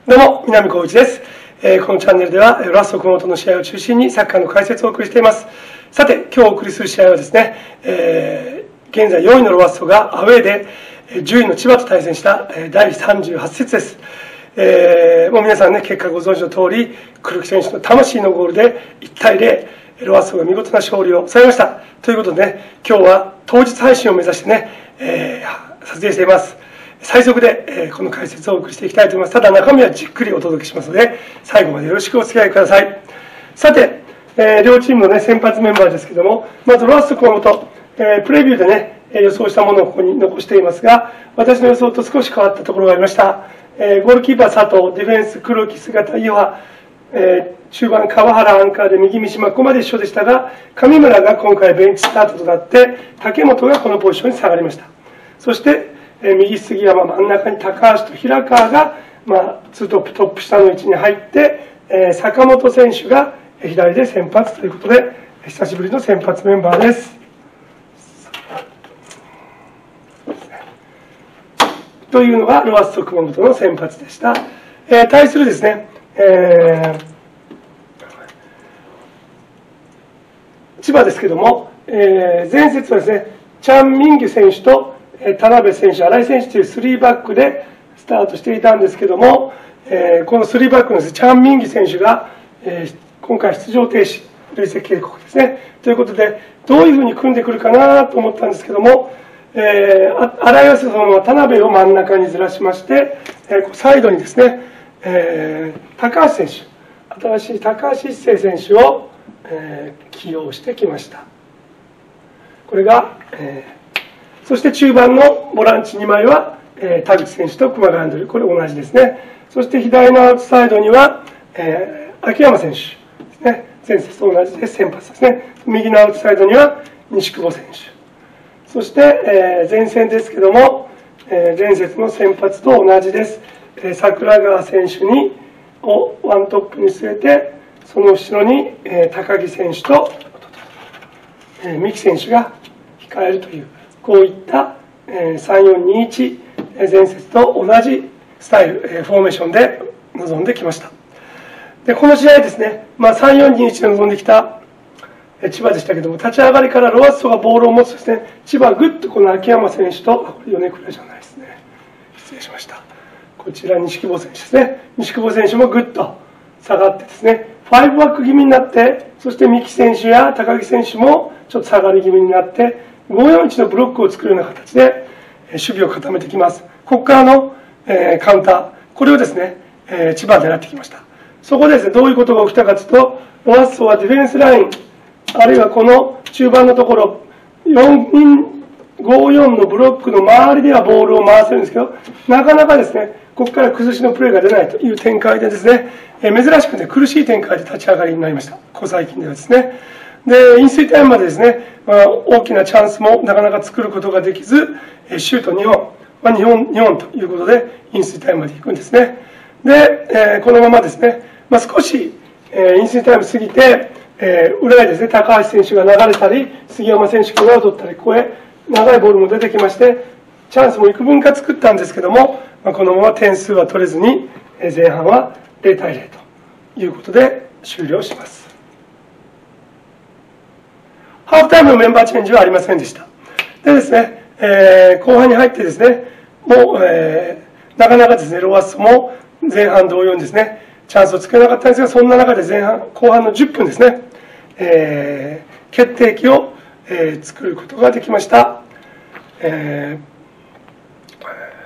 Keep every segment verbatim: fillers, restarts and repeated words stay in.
どうも、南光一です。えー、このチャンネルでは、ロアッソ熊本の試合を中心にサッカーの解説をお送りしています。さて、今日お送りする試合はですね、えー、現在よいのロアッソがアウェーでじゅういの千葉と対戦しただいさんじゅうはち節です。えー、もう皆さんね、結果ご存知の通り、黒木選手の魂のゴールでいちたいゼロ、ロアッソが見事な勝利を収めました。ということでね、今日は当日配信を目指してね、えー、撮影しています。最速で、えー、この解説をお送りしていきたいと思います。ただ中身はじっくりお届けしますので、最後までよろしくお付き合いください。さて、えー、両チームの、ね、先発メンバーですけども、まずロアッソ熊本、えー、プレビューでね、予想したものをここに残していますが、私の予想と少し変わったところがありました。えー、ゴールキーパー佐藤、ディフェンス黒木、姿、伊和、えー、中盤川原アンカーで右三島、ここまで一緒でしたが、上村が今回ベンチスタートとなって、竹本がこのポジションに下がりました。そしてえ右杉山、真ん中に高橋と平川が、まあ、ツートップトップ下の位置に入って、えー、坂本選手が左で先発ということで、久しぶりの先発メンバーです。というのがロアッソ熊本の先発でした。えー、対するですね、えー、千葉ですけども、えー、前節はですね、チャン・ミンギュ選手と田辺選手、新井選手というスリーバックでスタートしていたんですけども、えー、このスリーバックのです、ね、チャン・ミンギ選手が、えー、今回出場停止、累積警告ですね。ということで、どういうふうに組んでくるかなと思ったんですけども、えー、新井はそのまま田辺を真ん中にずらしまして、えー、サイドにですね、えー、高橋選手、新しい高橋一生選手を、えー、起用してきました。これが、えーそして中盤のボランチにまいは、えー、田口選手と熊谷アンドリュー、これ同じですね。そして左のアウトサイドには、えー、秋山選手ですね。前節と同じで先発ですね。右のアウトサイドには西久保選手。そして、えー、前線ですけども、えー、前節の先発と同じです。えー、桜川選手にをワントップに据えて、その後ろに、えー、高木選手と、えー、三木選手が控えるという。こういったさんよんにいち、前節と同じスタイル、フォーメーションで臨んできました。でこの試合ですね、まあ、さんよんにいちで臨んできた千葉でしたけども、立ち上がりからロアッソがボールを持つとですね、千葉はぐっとこの秋山選手と、あ、これ米倉じゃないですね。失礼しました。こちら西久保選手ですね。西久保選手もぐっと下がってですね、ファイブバック気味になって、そして三木選手や高木選手もちょっと下がり気味になって、ごよんいちのブロックを作るような形で守備を固めてきます。ここからのカウンター、これをですね、千葉は狙ってきました。そこでですね、どういうことが起きたかというと、ロアッソはディフェンスライン、あるいはこの中盤のところ、よんにん、ごよんのブロックの周りではボールを回せるんですけど、なかなかですね、ここから崩しのプレーが出ないという展開でですね、珍しくね、苦しい展開で立ち上がりになりました。ここ最近ではですね。で、飲水タイムまでですね、まあ、大きなチャンスもなかなか作ることができず、シュートにほん、まあ、にほん、にほんということで、飲水タイムまで行くんですね。で、えー、このままですね、まあ、少し、えー、飲水タイム過ぎて、えー、裏へですね、高橋選手が流れたり、杉山選手が裏を取ったり、ここへ長いボールも出てきまして、チャンスも幾分か作ったんですけども、まあ、このまま点数は取れずに、前半はゼロたいゼロということで終了します。ハーフタイムのメンバーチェンジはありませんでした。でですね、えー、後半に入ってですね、もう、えー、なかなかですね、ロアッソも前半同様にですね、チャンスを作れなかったんですが、そんな中で前半、後半のじゅっぷんですね、えー、決定機を、えー、作ることができました。えー、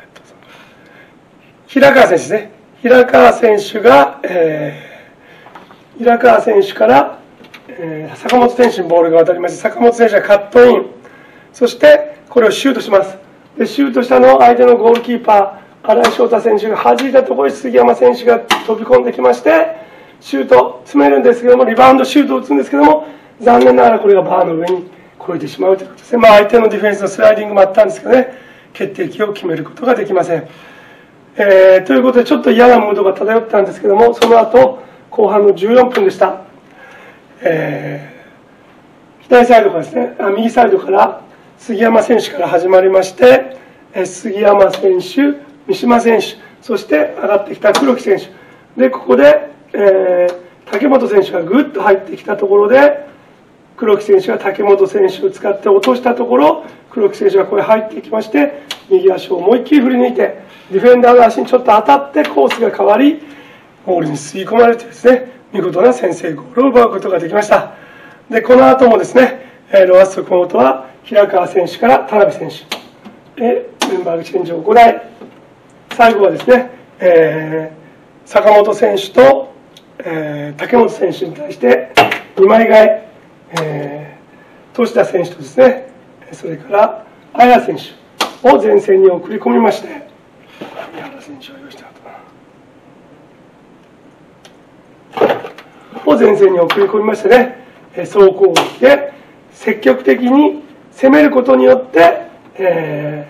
平川選手ですね。平川選手が、えー、平川選手から、えー、坂本選手にボールが渡りまして、坂本選手がカットイン、そしてこれをシュートします。でシュートしたのを相手のゴールキーパー、新井翔太選手が弾いたところに杉山選手が飛び込んできまして、シュート詰めるんですけども、リバウンドシュートを打つんですけども、残念ながらこれがバーの上に越えてしまうということですね。まあ、相手のディフェンスのスライディングもあったんですけどね、決定機を決めることができません。えー、ということで、ちょっと嫌なムードが漂ったんですけども、その後後半のじゅうよんぷんでした。えー、左サイドからですね、あ右サイドから杉山選手から始まりまして、え杉山選手、三島選手、 そして上がってきた黒木選手で、ここで、えー、竹本選手がぐっと入ってきたところで、黒木選手が竹本選手を使って落としたところ、黒木選手がこれ入ってきまして、右足を思いっきり振り抜いて、ディフェンダーの足にちょっと当たってコースが変わり、ゴールに吸い込まれてですね、見事な先制ゴールを奪うことができました。で、この後もですね、ロアッソ熊本は平川選手から田辺選手へメンバーチェンジを行い、最後はですね、えー、坂本選手と、えー、竹本選手に対してにまい替え、えー、年田選手とですね、それから綾選手を前線に送り込みまして、宮原選手を用意した後を前線に送り込みましてね、総攻撃で積極的に攻めることによって、え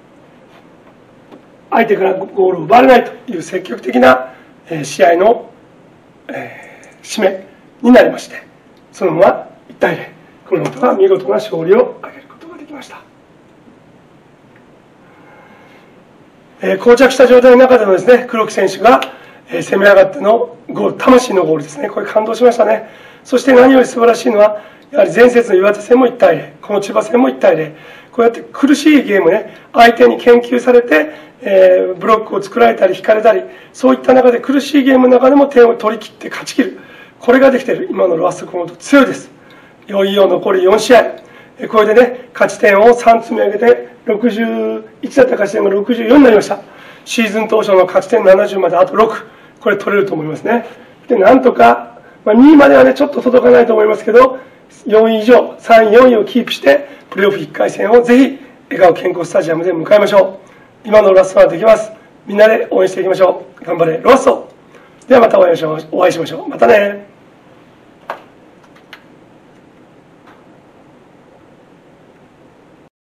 ー、相手からゴールを奪われないという積極的な試合の、えー、締めになりまして、そのままいちたいゼロ、熊本は見事な勝利を挙げることができました。えー、膠着した状態の中でもですね、黒木選手が攻め上がってのゴール、魂のゴールですね、これ感動しましたね。そして何より素晴らしいのは、やはり前節の岩手戦もいちたいゼロ、この千葉戦もいちたいゼロ、こうやって苦しいゲームね、相手に研究されて、えー、ブロックを作られたり引かれたり、そういった中で苦しいゲームの中でも点を取り切って勝ち切る、これができている今のロアッソ熊本強いです。いよいよ残りよんしあい、これでね、勝ち点をさん積み上げて、ろくじゅういちだった勝ち点がろくじゅうよんになりました。シーズン当初の勝ち点ななじゅうまであとろく、これ取れると思いますね。で、なんとか、まあ、にいまではね、ちょっと届かないと思いますけど、よんい以上、さんい、よんいをキープして、プレーオフいっかい戦をぜひ、笑顔健康スタジアムで迎えましょう。今のロアッソはできます。みんなで応援していきましょう。頑張れ、ロアッソ。ではまたお会いしましょう。お会いしましょう。またね。